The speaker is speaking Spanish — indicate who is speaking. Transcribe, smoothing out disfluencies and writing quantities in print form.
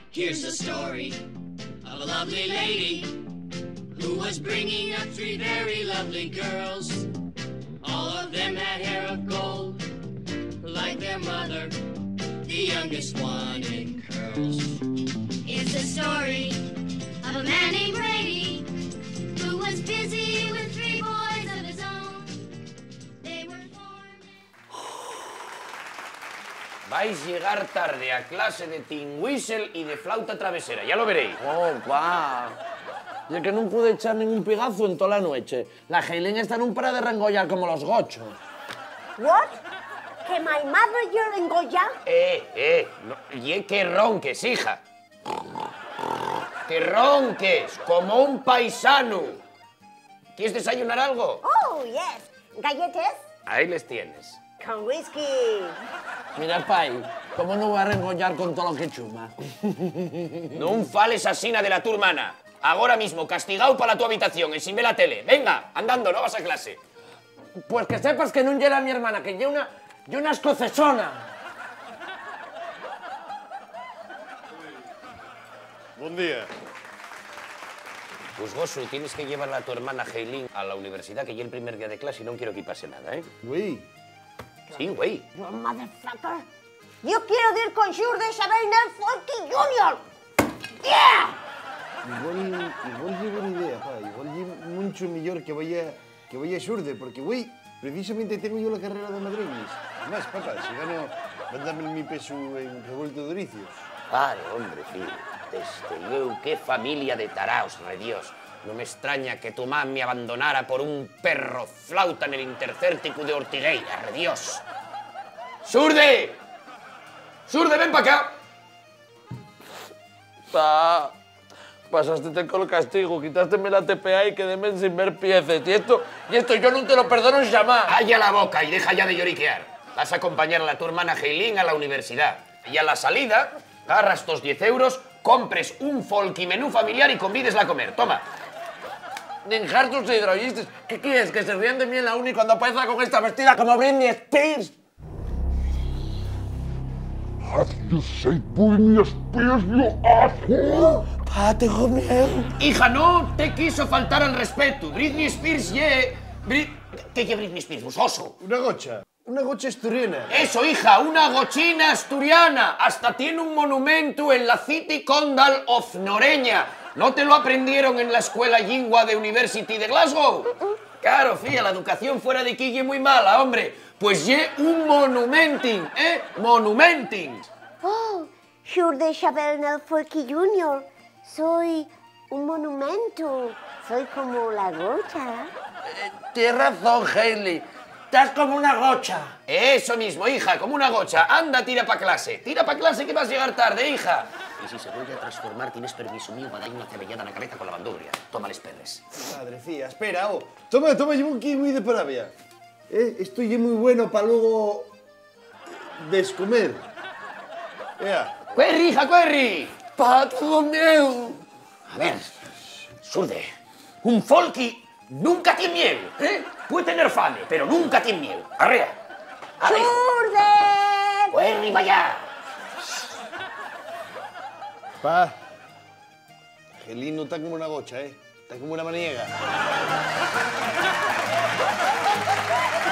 Speaker 1: Here's the story of a lovely lady who was bringing up three very lovely girls. All of them had hair of gold, like their mother, the youngest one in curls. It's the story of a man named Brady who was busy with three boys of his own. They were born...
Speaker 2: Vais a llegar tarde a clase de tin whistle y de flauta travesera, ya lo veréis.
Speaker 3: Oh, pa. Y es que no pude echar ningún pigazo en toda la noche. La Helen está en un para de rengollar como los gochos.
Speaker 4: What? ¿Que my mother you rengolla?
Speaker 2: No, y que ronques, hija. Que ronques, como un paisano. ¿Quieres desayunar algo?
Speaker 4: Oh, yes. ¿Galletas?
Speaker 2: Ahí les tienes.
Speaker 4: Con whisky.
Speaker 3: Mira, pai, ¿cómo no voy a rengollar con todo lo que chuma?
Speaker 2: No fales asina de la tu hermana. Ahora mismo, castigado para tu habitación y sin ver la tele. Venga, andando, no vas a clase.
Speaker 3: Pues que sepas que no llega mi hermana, que lleva una escocesona.
Speaker 5: Buen día.
Speaker 2: Pues Gosu, tienes que llevar a tu hermana Heilin a la universidad, que ya el primer día de clase y no quiero que pase nada, ¿eh?
Speaker 5: Güey.
Speaker 2: Sí, güey.
Speaker 4: You motherfucker. Yo quiero ir con Shur de Sabrina Funky Junior. Yeah!
Speaker 5: Igual llevo una idea, pa. Igual llevo mucho mejor que vaya a Xurde, porque, güey, precisamente tengo yo la carrera de Madrid. Además, papá, si gano, mándame mi peso en revuelto de oricios.
Speaker 2: Vale, hombre, tío. Qué familia de taraos, redios. No me extraña que tu mamá me abandonara por un perro flauta en el intercértico de Ortigueira, redios. ¡Surde! ¡Surde, ven para acá!
Speaker 3: Pa, pasaste con el castigo, quitásteme la TPA y quedéme sin ver piezas. Y esto yo no te lo perdono jamás.
Speaker 2: Calla la boca y deja ya de lloriquear. Vas a acompañar a tu hermana Heilin a la universidad. Y a la salida, agarras estos 10 euros, compres un folky menú familiar y convídesla a comer. Toma.
Speaker 3: Dejar tus hidroyistas. ¿Qué quieres? ¿Que se rían de mí en la uni cuando aparezca con esta vestida como Britney Spears?
Speaker 6: Have you said Britney Spears, you asshole?
Speaker 3: Pa, tengo miedo.
Speaker 2: Hija, no te quiso faltar al respeto. Britney Spears, ¿Qué es Britney Spears, busoso?
Speaker 5: Una gocha asturiana.
Speaker 2: Eso, hija, una gochina asturiana. Hasta tiene un monumento en la City Condal of Noreña. ¿No te lo aprendieron en la escuela Lingua de University de Glasgow? Claro, fía, la educación fuera de aquí es muy mala, hombre. Pues ye un monumenting, ¿eh? Monumenting.
Speaker 4: Oh, Shur de Sabrina Funky Junior. Soy un monumento. Soy como la gocha.
Speaker 3: Tienes razón, Hailey. Estás como una gocha.
Speaker 2: Eso mismo, hija, como una gocha. Anda, tira pa' clase. Tira pa' clase que vas a llegar tarde, hija. Y si se vuelve a transformar, tienes permiso mío para darle una cebellada en la cabeza con la bandurria. Tómales perres.
Speaker 5: Madre fía, espera, oh. Toma, llevo un kiwi de parabia. Esto es muy bueno para luego descomer.
Speaker 2: ¡Cuerri, hija, cuerri!
Speaker 3: Pa, tengo miedo.
Speaker 2: A ver, Surde, un folky nunca tiene miedo, ¿eh? Puede tener fame, pero nunca tiene miedo. Arrea.
Speaker 4: ¡Shurde!
Speaker 2: ¡Cuerri, vaya!
Speaker 5: Pa, Helín no está como una gocha, Está como una maniega.